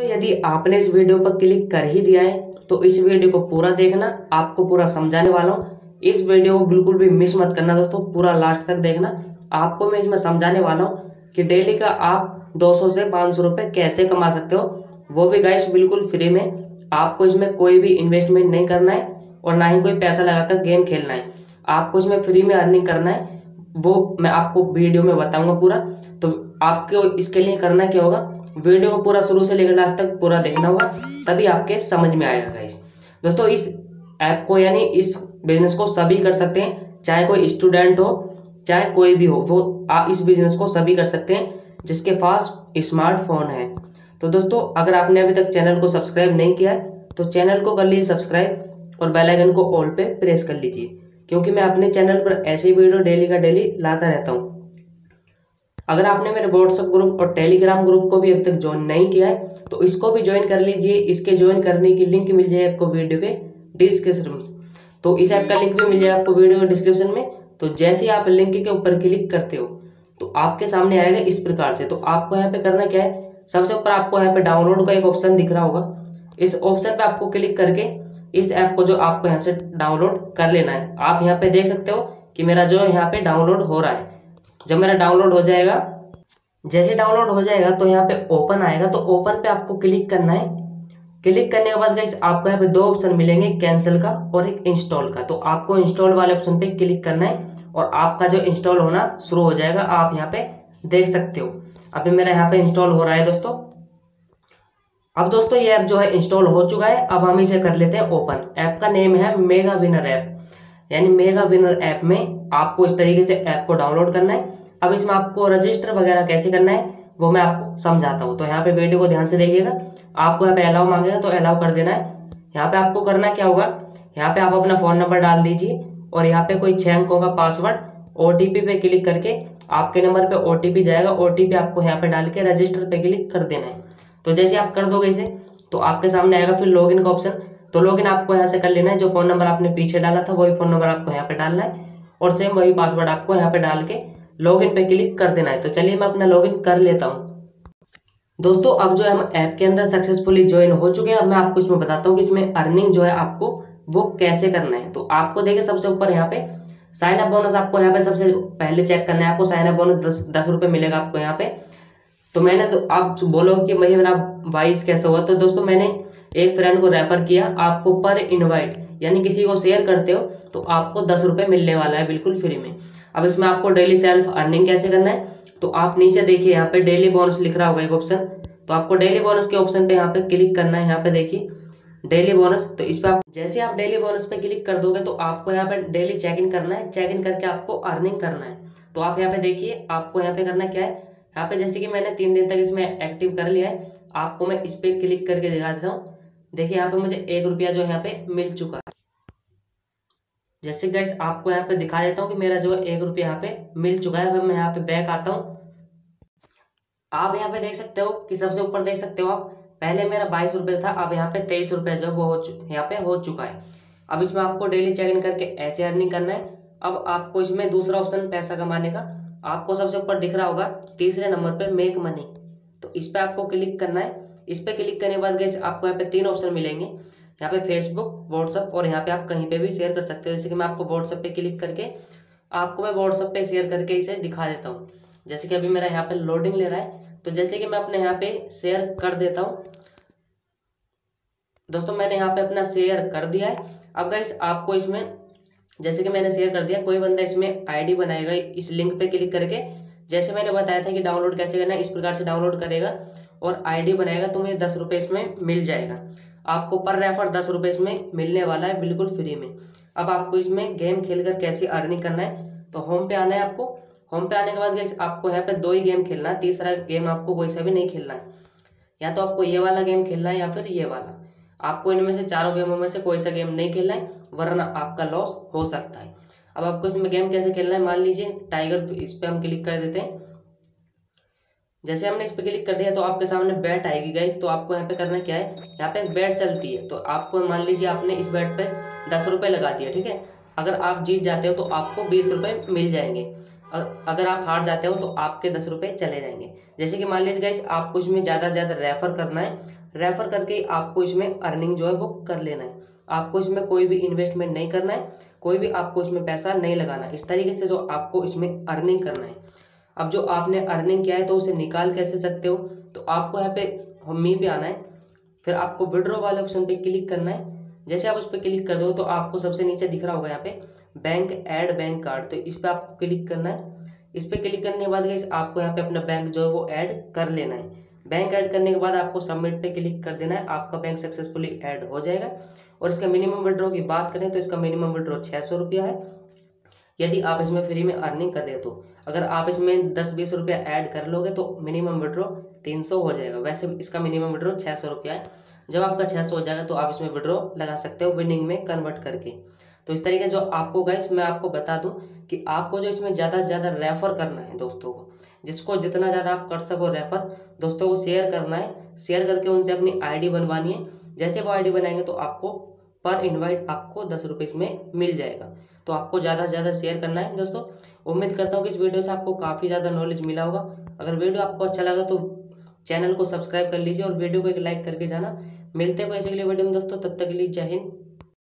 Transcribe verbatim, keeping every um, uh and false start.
यदि आपने इस वीडियो पर क्लिक कर ही दिया है तो इस वीडियो को पूरा देखना, आपको पूरा समझाने वाला हूँ। इस वीडियो को बिल्कुल भी मिस मत करना दोस्तों, पूरा लास्ट तक देखना। आपको मैं इसमें समझाने वाला हूँ कि डेली का आप दो सौ से पाँच सौ रुपये कैसे कमा सकते हो, वो भी गाइस बिल्कुल फ्री में। आपको इसमें कोई भी इन्वेस्टमेंट नहीं करना है और ना ही कोई पैसा लगाकर गेम खेलना है। आपको इसमें फ्री में अर्निंग करना है, वो मैं आपको वीडियो में बताऊंगा पूरा। तो आपको इसके लिए करना क्या होगा, वीडियो को पूरा शुरू से लेकर लास्ट तक पूरा देखना होगा, तभी आपके समझ में आएगा गाइस। दोस्तों इस ऐप को यानी इस बिजनेस को सभी कर सकते हैं, चाहे कोई स्टूडेंट हो चाहे कोई भी हो, वो आ, इस बिजनेस को सभी कर सकते हैं जिसके पास स्मार्टफोन है। तो दोस्तों अगर आपने अभी तक चैनल को सब्सक्राइब नहीं किया है तो चैनल को कर लीजिए सब्सक्राइब और बेल आइकन को ऑल पे प्रेस कर लीजिए, क्योंकि मैं अपने चैनल पर ऐसे ही वीडियो डेली का डेली लाता रहता हूँ। अगर आपने मेरे व्हाट्सएप ग्रुप और टेलीग्राम ग्रुप को भी अभी तक ज्वाइन नहीं किया है तो इसको भी ज्वाइन कर लीजिए। इसके ज्वाइन करने की लिंक मिल जाए आपको वीडियो के डिस्क्रिप्शन में। तो इस ऐप का लिंक भी मिल जाए आपको वीडियो के डिस्क्रिप्शन में। तो जैसे ही आप लिंक के ऊपर क्लिक करते हो तो आपके सामने आएगा इस प्रकार से। तो आपको यहाँ पे करना क्या है, सबसे ऊपर आपको यहाँ पे डाउनलोड का एक ऑप्शन दिख रहा होगा, इस ऑप्शन पे आपको क्लिक करके इस ऐप को जो आपको यहाँ से डाउनलोड कर लेना है। आप यहाँ पे देख सकते हो कि मेरा जो यहाँ पे डाउनलोड हो रहा है। जब मेरा डाउनलोड हो जाएगा, जैसे डाउनलोड हो जाएगा तो यहाँ पे ओपन आएगा, तो ओपन पे आपको क्लिक करना है। क्लिक करने के बाद गाइस आपको यहाँ पे दो ऑप्शन मिलेंगे, कैंसिल का और एक इंस्टॉल का। तो आपको इंस्टॉल वाले ऑप्शन पे क्लिक करना है और आपका जो इंस्टॉल होना शुरू हो जाएगा। आप यहाँ पे देख सकते हो अभी मेरा यहाँ पे इंस्टॉल हो रहा है दोस्तों। अब दोस्तों ये ऐप जो है इंस्टॉल हो चुका है। अब हम इसे कर लेते हैं ओपन। ऐप का नेम है मेगा विनर ऐप, यानी मेगा विनर ऐप में आपको इस तरीके से ऐप को डाउनलोड करना है। अब इसमें आपको रजिस्टर वगैरह कैसे करना है वो मैं आपको समझाता हूँ। तो यहाँ पे वीडियो को ध्यान से देखिएगा। आपको यहाँ पे अलाउ मांगेगा तो अलाउ कर देना है। यहाँ पे आपको करना क्या होगा, यहाँ पे आप अपना फ़ोन नंबर डाल दीजिए और यहाँ पे कोई छः अंकों का पासवर्ड, ओ टी पी पे क्लिक करके आपके नंबर पे ओ टी पी जाएगा। ओ टी पी आपको यहाँ पे डाल के रजिस्टर पे क्लिक कर देना है। तो जैसे आप कर दोगे इसे तो आपके सामने आएगा फिर लॉगिन का ऑप्शन। तो लॉगिन आपको यहाँ से कर लेना है। जो फ़ोन नंबर आपने पीछे डाला था वही फ़ोन नंबर आपको यहाँ पे डालना है और सेम वही पासवर्ड आपको यहाँ पे डाल के लॉगिन पे क्लिक कर देना है। तो चलिए मैं अपना लॉगिन कर लेता हूँ। दोस्तों अब जो है हम ऐप के अंदर सक्सेसफुली ज्वाइन हो चुके हैं। अब मैं आपको इसमें बताता हूँ कि इसमें अर्निंग जो है आपको वो कैसे करना है। तो आपको देखिए सबसे ऊपर यहाँ पे साइन अप बोनस आपको यहाँ पे सबसे पहले चेक करना है। आपको साइन अप बोनस दस दस रुपये मिलेगा आपको यहाँ पे। तो मैंने तो आप बोलो कि भाई मेरा वाइस कैसे हुआ, तो दोस्तों मैंने एक फ्रेंड को रेफर किया। आपको पर इनवाइट यानी किसी को शेयर करते हो तो आपको दस रुपये मिलने वाला है बिल्कुल फ्री में। अब इसमें आपको डेली सेल्फ अर्निंग कैसे करना है, तो आप नीचे देखिए यहाँ पे डेली बोनस लिख रहा होगा एक ऑप्शन। तो आपको डेली बोनस के ऑप्शन पे यहाँ पे क्लिक करना है। यहाँ पे देखिए डेली बोनस, तो इस पर आप जैसे आप डेली बोनस पे क्लिक कर दोगे तो आपको यहाँ पे डेली चेक इन करना है। चेक इन करके आपको अर्निंग करना है। तो आप यहाँ पे देखिए आपको यहाँ पे करना क्या है, यहाँ पे जैसे कि मैंने तीन दिन तक इसमें एक्टिव कर लिया है, आपको मैं इस पर क्लिक करके दिखा देता हूँ। देखिए यहाँ पे मुझे एक रुपया जो यहाँ पे मिल चुका है। जैसे गाइस आपको यहाँ पे दिखा देता हूँ कि मेरा जो एक रुपया यहाँ पे मिल चुका है। मैं यहाँ पे बैक आता हूँ। आप यहाँ पे देख सकते हो कि सबसे ऊपर देख सकते हो आप, पहले मेरा बाईस रुपये था, अब यहाँ पे तेईस रुपये जो वो हो यहाँ पे हो चुका है। अब इसमें आपको डेली चेक इन करके ऐसे अर्निंग करना है। अब आपको इसमें दूसरा ऑप्शन पैसा कमाने का आपको सबसे ऊपर दिख रहा होगा तीसरे नंबर पे मेक मनी। तो इस पर आपको क्लिक करना है। इस पर क्लिक करने के बाद गाइस आपको यहाँ पे तीन ऑप्शन मिलेंगे, यहाँ पे फेसबुक, व्हाट्सअप और यहाँ पे आप कहीं पे भी शेयर कर सकते हो। जैसे कि मैं आपको व्हाट्सअप पे क्लिक करके आपको मैं व्हाट्सअप पे शेयर करके इसे दिखा देता हूँ। जैसे कि अभी मेरा यहाँ पे लोडिंग ले रहा है, तो जैसे कि मैं अपने यहाँ पे शेयर कर देता हूँ। दोस्तों मैंने यहाँ पे अपना शेयर कर दिया है। अब गाइस आपको इसमें जैसे कि मैंने शेयर कर दिया, कोई बंदा इसमें आईडी बनाएगा इस लिंक पे क्लिक करके, जैसे मैंने बताया था कि डाउनलोड कैसे करना है, इस प्रकार से डाउनलोड करेगा और आईडी बनाएगा तो मुझे दस रुपये इसमें मिल जाएगा। आपको पर रेफर दस रुपये इसमें मिलने वाला है बिल्कुल फ्री में। अब आपको इसमें गेम खेलकर कैसे अर्निंग करना है, तो होम पे आना है आपको। होम पे आने के बाद गाइस आपको यहाँ पे दो ही गेम खेलना है, तीसरा गेम आपको कोई सा भी नहीं खेलना है। या तो आपको ये वाला गेम खेलना है या फिर ये वाला। आपको इनमें से चारों गेमों में से कोई सा गेम नहीं खेलना है, वरना आपका लॉस हो सकता है। अब आपको इसमें गेम कैसे खेलना है, मान लीजिए टाइगर, इस पर हम क्लिक कर देते हैं। जैसे हमने इस पर क्लिक कर दिया तो आपके सामने बैट आएगी गाइस। तो आपको यहाँ पे करना क्या है, यहाँ पे एक बैट चलती है। तो आपको मान लीजिए आपने इस बैट पे दस रुपये लगा दिया, ठीक है। अगर आप जीत जाते हो तो आपको बीस रुपये मिल जाएंगे। अगर आप हार जाते हो तो आपके दस रुपये चले जाएंगे। जैसे कि मान लीजिए गाइस आपको इसमें ज़्यादा से ज़्यादा रेफर करना है, रेफर करके आपको इसमें अर्निंग जो है वो कर लेना है। आपको इसमें कोई भी इन्वेस्टमेंट नहीं करना है, कोई भी आपको इसमें पैसा नहीं लगाना। इस तरीके से जो आपको इसमें अर्निंग करना है। अब जो आपने अर्निंग किया है तो उसे निकाल कैसे सकते हो, तो आपको यहाँ पे मी पे आना है, फिर आपको विड्रॉ वाले ऑप्शन पे क्लिक करना है। जैसे आप उस पर क्लिक कर दो तो आपको सबसे नीचे दिख रहा होगा यहाँ पे बैंक ऐड बैंक कार्ड, तो इस पर आपको क्लिक करना है। इस पर क्लिक करने के बाद गाइस आपको यहाँ पे अपना बैंक जो है वो ऐड कर लेना है। बैंक ऐड करने के बाद आपको सबमिट पे क्लिक कर देना है, आपका बैंक सक्सेसफुली ऐड हो जाएगा। और इसका मिनिमम विड्रॉ की बात करें तो इसका मिनिमम विड्रॉ छः सौ रुपया है, यदि आप इसमें फ्री में अर्निंग कर रहे हो तो। अगर आप इसमें दस बीस रुपया ऐड कर लोगे तो मिनिमम विड्रॉ तीन सौ हो जाएगा। वैसे इसका मिनिमम विड्रॉ छः सौ रुपया है। जब आपका छः सौ हो जाएगा तो आप इसमें विड्रॉ लगा सकते हो विनिंग में कन्वर्ट करके। तो इस तरीके जो आपको गाइस मैं आपको बता दूं कि आपको जो इसमें ज़्यादा से ज़्यादा रेफर करना है दोस्तों को, जिसको जितना ज़्यादा आप कर सको रेफर, दोस्तों को शेयर करना है। शेयर करके उनसे अपनी आईडी बनवानी है। जैसे वो आईडी बनाएंगे तो आपको पर इनवाइट आपको दस रुपये इसमें मिल जाएगा। तो आपको ज़्यादा से ज़्यादा शेयर करना है दोस्तों। उम्मीद करता हूँ कि इस वीडियो से आपको काफ़ी ज़्यादा नॉलेज मिला होगा। अगर वीडियो आपको अच्छा लगा तो चैनल को सब्सक्राइब कर लीजिए और वीडियो को एक लाइक करके जाना। मिलते हैं कोई ऐसे अगले वीडियो में दोस्तों, तब तक के लिए जय हिंद।